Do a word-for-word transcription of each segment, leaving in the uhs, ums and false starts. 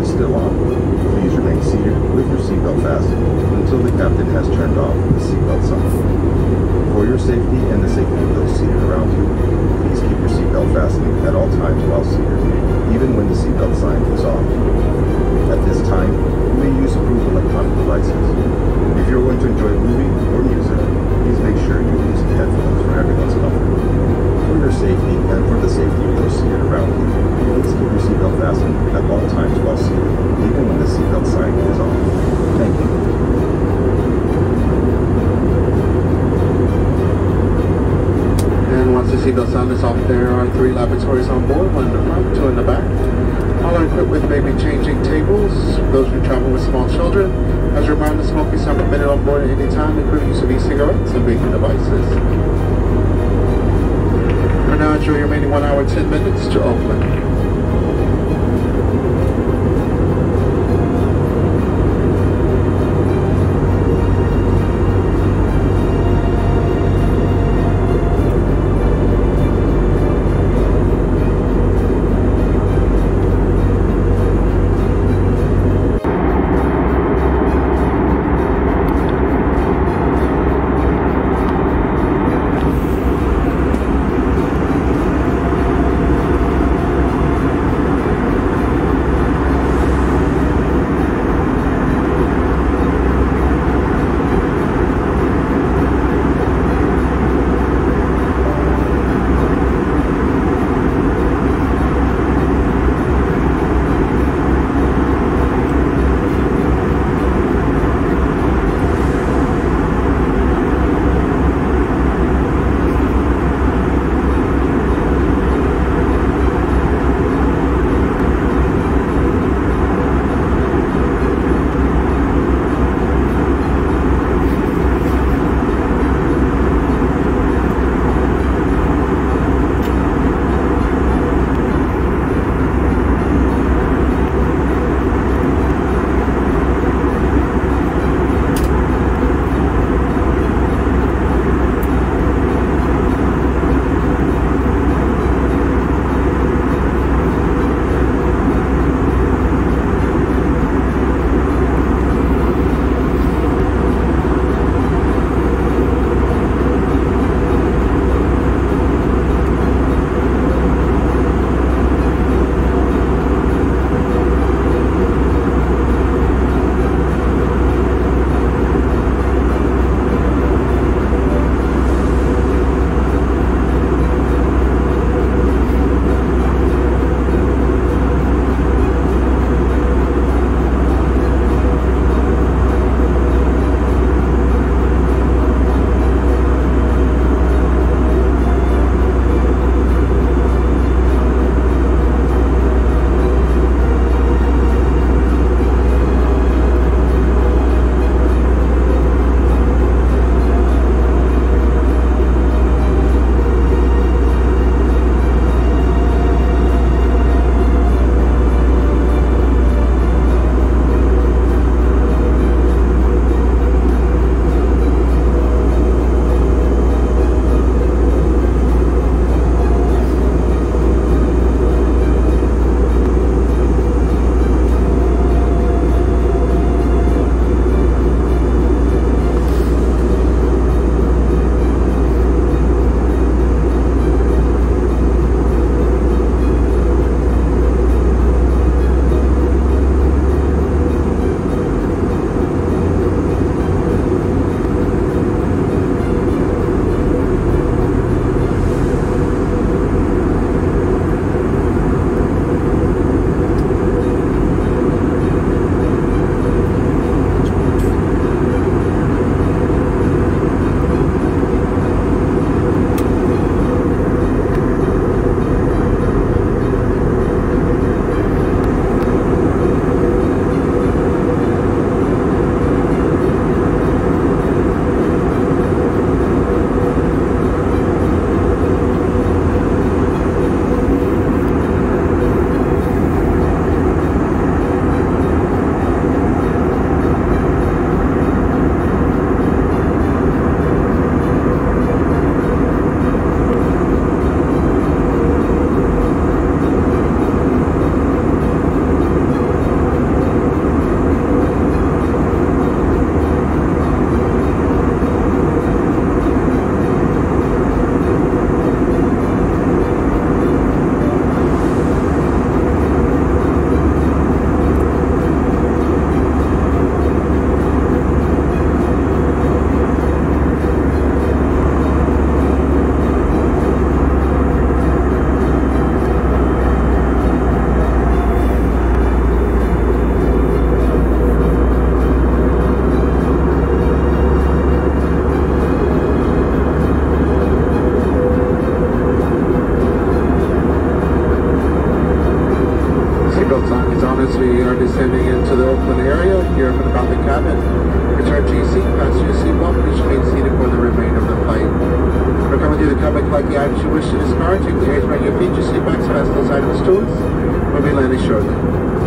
is still on. Please remain seated with your seatbelt fastened until the captain has turned off the seatbelt sign. For your safety and the safety of those seated around you, please keep your seatbelt fastening at all times while seated, even when the seatbelt sign is off. At this time, you may use approved electronic devices. If you're going to enjoy a movie or music, please make sure you're using headphones for everyone's comfort. For your safety and for the safety of those seated around you, please keep your seatbelt fastened at all times while seated, even when the seatbelt sign is off. Thank you. And once the seatbelt sign is off, there are three lavatories on board, one in the front, two in the back. All are equipped with baby changing tables, those who travel with small children. As a reminder, smoking is not permitted on board at any time, including use of e-cigarettes and vaping devices. For now, enjoy your remaining one hour, ten minutes to Oakland. departs. You can raise your feet, your seatbacks, pass those items to us. We'll be landing shortly.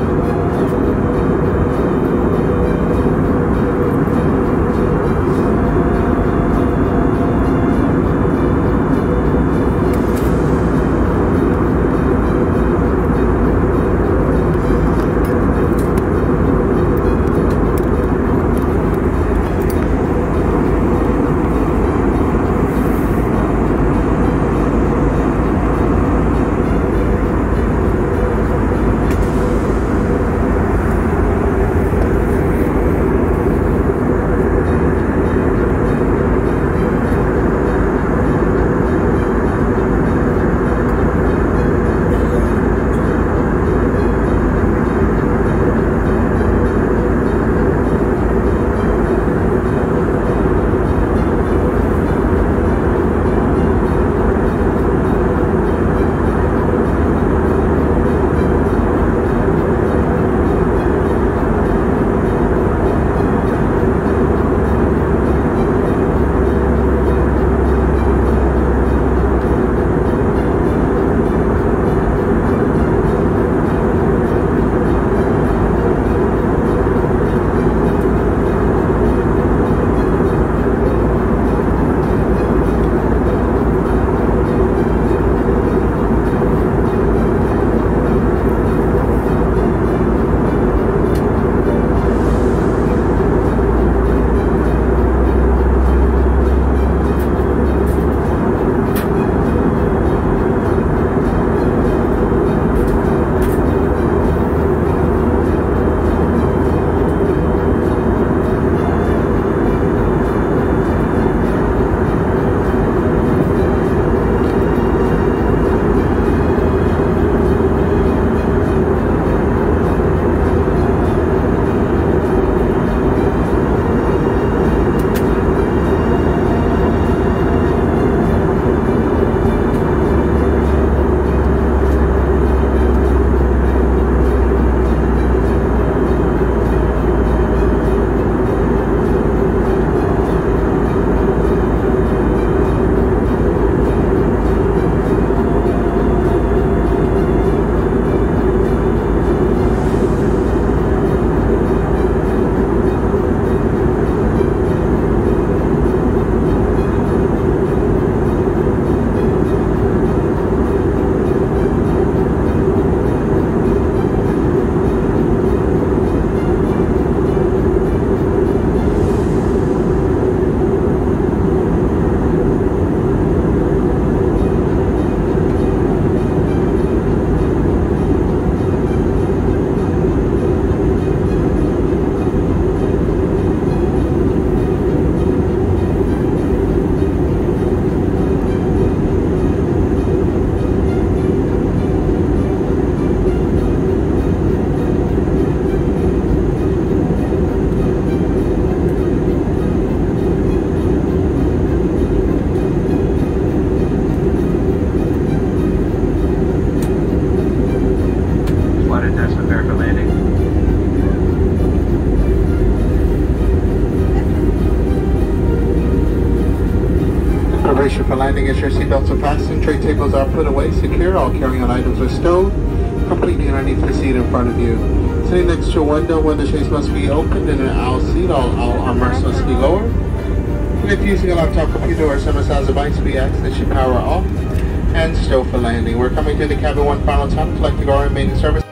For landing, as your seatbelts are fastened, tray tables are put away secure, all carry-on items are stowed completely underneath the seat in front of you. Sitting next to a window where the shades must be opened in an aisle seat, all, all armrests must be lowered. And if using a laptop computer or some size device, we ask that you power off and stow for landing. We're coming to the cabin one final time, collecting our remaining service.